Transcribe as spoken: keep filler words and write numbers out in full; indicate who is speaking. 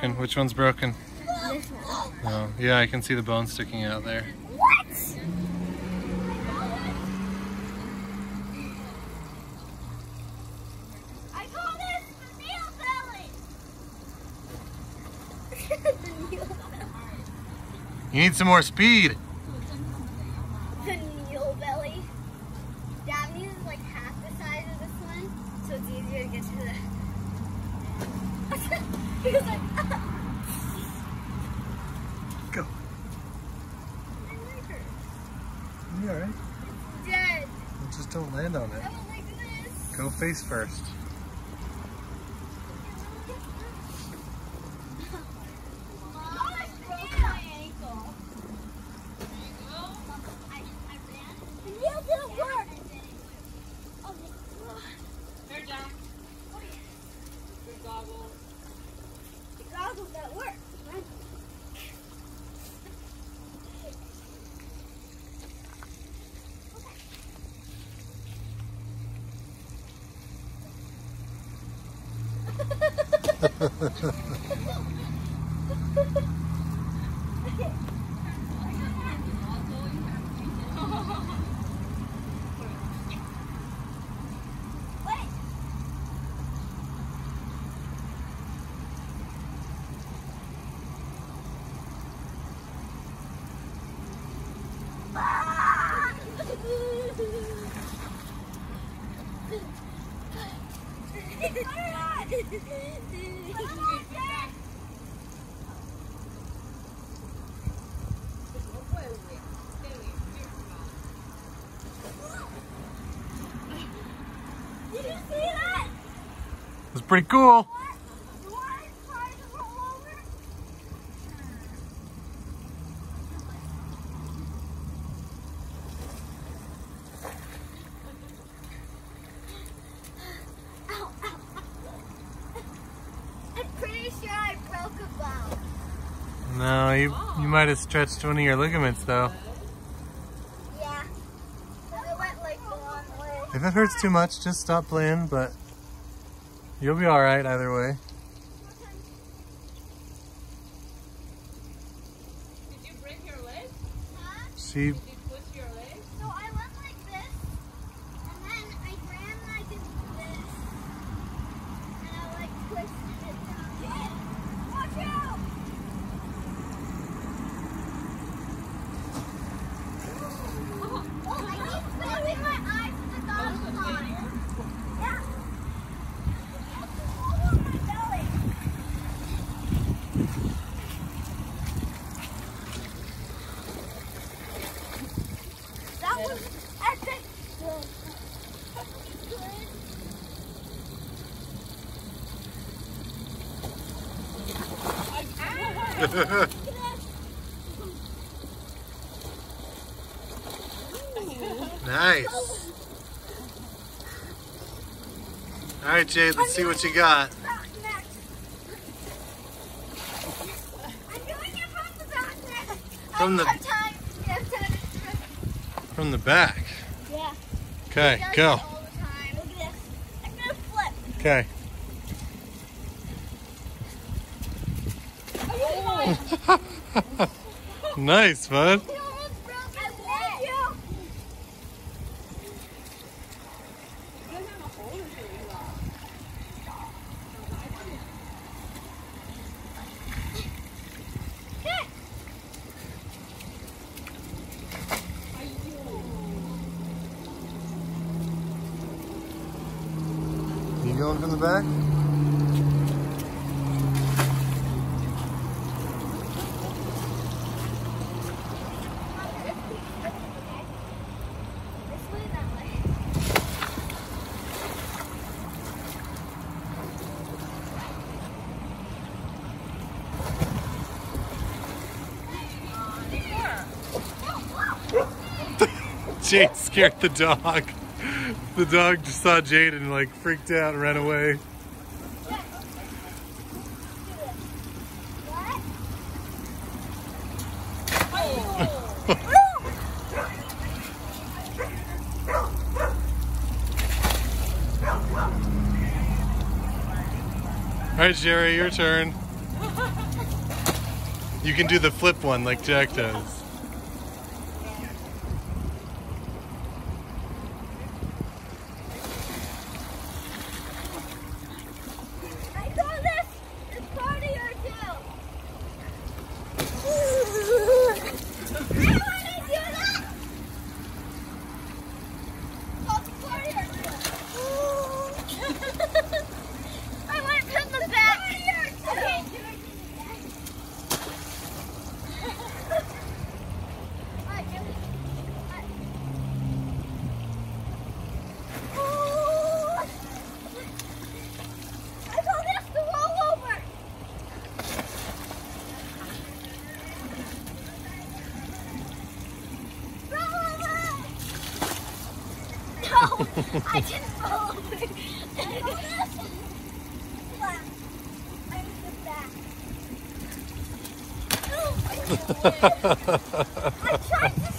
Speaker 1: broken? Which one's broken?
Speaker 2: This one.
Speaker 1: Oh, yeah, I can see the bone sticking out there.
Speaker 2: What? I call this the Neil belly. The Neil belly.
Speaker 1: You need some more speed.
Speaker 2: The Neil belly. Daphne is like half the size of this one, so it's easier to get to the. He was like, ah.
Speaker 1: Go.
Speaker 2: I like her.
Speaker 1: You alright?
Speaker 2: It's dead.
Speaker 1: Just don't land on it.
Speaker 2: I don't like this.
Speaker 1: Go face first.
Speaker 2: Mom, I broke my ankle. I, I ran. The nail didn't work. Oh,
Speaker 3: Hair down.
Speaker 2: oh yeah.
Speaker 3: Your goggles.
Speaker 2: The goggles that work. Right? Wait. Did you see that?
Speaker 1: It was pretty cool.
Speaker 2: The water tried to roll over. Ow, ow, ow. I'm pretty sure I broke a bone.
Speaker 1: No, you you might have stretched one of your ligaments though.
Speaker 2: Yeah. But it went like the wrong way.
Speaker 1: If it hurts too much, just stop playing, but you'll be alright either way.
Speaker 3: Did you break your leg?
Speaker 2: Huh?
Speaker 1: She
Speaker 3: Did you twist your leg?
Speaker 2: So I went like this, and then I ran like this, and I like twisted it down. Kid, watch out! Oh, I keep closing my eyes with the dog line. Yeah. It's all over my belly. That was epic.
Speaker 1: nice. Alright, Jade, let's see what you got.
Speaker 2: Back next. I'm doing it from the back next.
Speaker 1: From
Speaker 2: I
Speaker 1: the-
Speaker 2: have time. You have time to trip.
Speaker 1: From the back.
Speaker 2: Yeah.
Speaker 1: Okay,
Speaker 2: He does
Speaker 1: go.
Speaker 2: it all the time. Look at this. I'm gonna flip.
Speaker 1: Okay. Nice, bud.
Speaker 2: He almost broke his leg. You. Okay.
Speaker 1: You going from the back?
Speaker 2: This way, that way.
Speaker 1: Jade scared the dog. The dog just saw Jade and like freaked out and ran away. All right, Jerry, your turn. You can do the flip one like Jack does.
Speaker 2: I saw this this party or two. I want to do that. Oh, party or two. I want to put the back. Okay. No, I didn't fall over. I know this. I'm the back. I tried to